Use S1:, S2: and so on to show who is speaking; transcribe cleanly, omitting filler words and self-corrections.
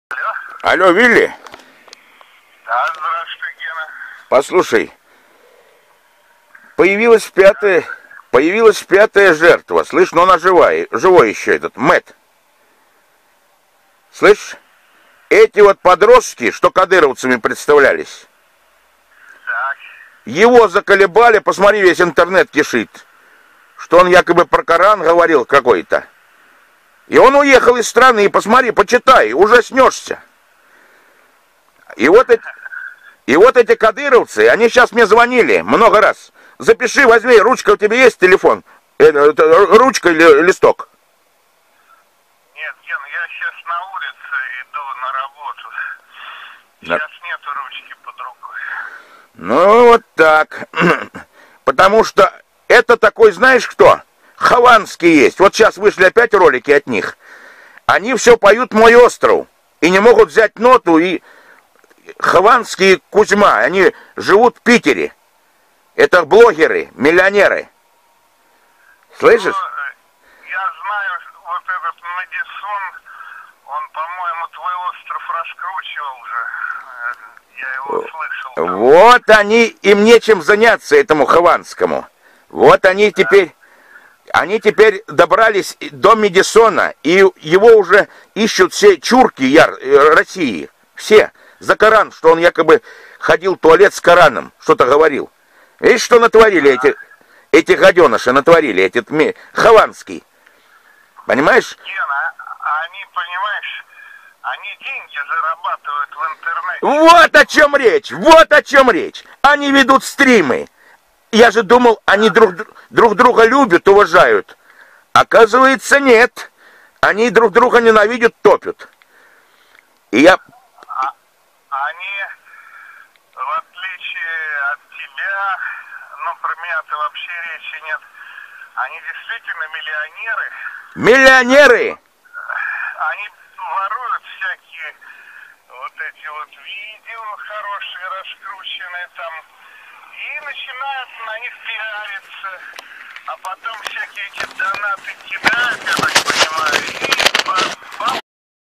S1: Алло?
S2: Алло, Вилли?
S1: Да, здравствуй, Гена.
S2: Послушай, появилась пятая жертва. Слышь, но она живой еще этот, Мэтт. Слышь, эти вот подростки, что кадыровцами представлялись,
S1: Так.
S2: его заколебали, посмотри, весь интернет кишит, что он якобы про Коран говорил какой-то. И он уехал из страны, и посмотри, почитай, ужаснешься. И вот эти кадыровцы, они сейчас мне звонили много раз. Запиши, возьми, ручка, у тебя есть телефон? Ручка или листок?
S1: Нет, Ген, я сейчас на улице иду на работу. Сейчас нету ручки под рукой.
S2: Ну, вот так. Потому что это такой, знаешь кто? Хованский есть. Вот сейчас вышли опять ролики от них. Они все поют «Мой остров». И не могут взять ноту. И Хованский и Кузьма, они живут в Питере. Это блогеры, миллионеры. Слышишь?
S1: Ну, я знаю, вот этот Мэдисон, он, по-моему, твой остров раскручивал уже. Я его слышал.
S2: Вот они, им нечем заняться, этому Хованскому. Вот они теперь добрались до Мэдисона, и его уже ищут все чурки России. Все. За Коран, что он якобы ходил в туалет с Кораном, что-то говорил. Видишь, что натворили эти гаденыши, натворили, Хованский. Понимаешь?
S1: Гена, они, понимаешь, они деньги зарабатывают в интернете.
S2: Вот о чем речь. Они ведут стримы. Я же думал, они друг друга любят, уважают. Оказывается, нет. Они друг друга ненавидят, топят. И я...
S1: Они, в отличие от тебя, ну, про меня-то вообще речи нет, они действительно миллионеры.
S2: Миллионеры!
S1: Они воруют всякие вот эти вот видео хорошие, раскрученные там, и начинают на них пиариться, а потом всякие эти донаты кидают, я так понимаю, и